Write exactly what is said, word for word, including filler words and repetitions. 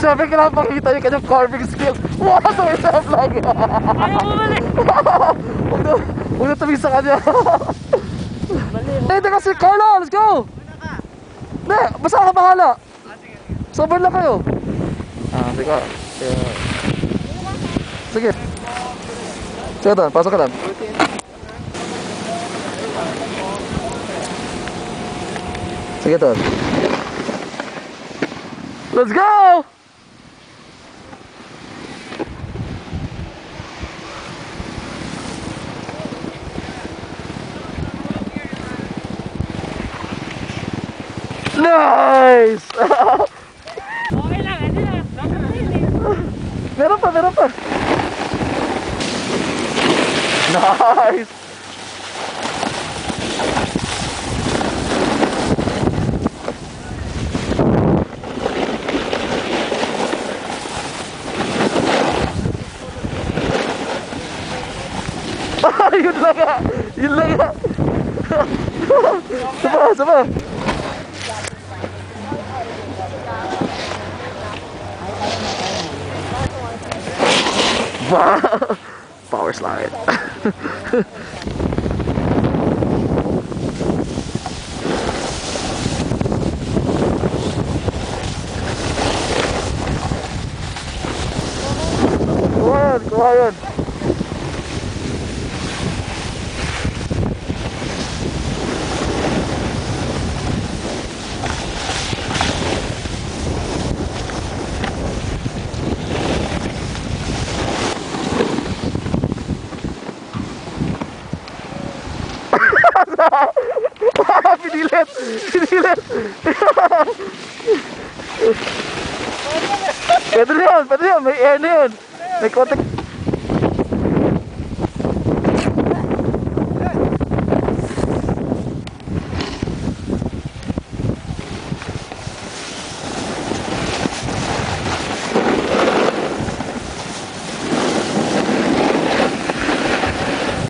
syempre kailangan pakita yung kanyang carving skills. Wow, sa isa vlog. Ayaw mo balik. Huwag na, huwag na tumingin sa kanya. Hindi kasi, Carlo, let's go. Hindi, basta ka bahala. Sober lang kayo. Ah, sige. Sige. Sige doon, pasok ka lang. Sige doon. Let's go! Nice! Okay lang, hindi lang. Meron pa, meron pa. Nice! Ah, yun lang nga! Yun lang nga! Saba, saba! Wow! Power slide! Kuha yun! Kuha yun! Pinilit! Pinilit! Pwede na yun! Pwede na yun! May air na yun! May contact!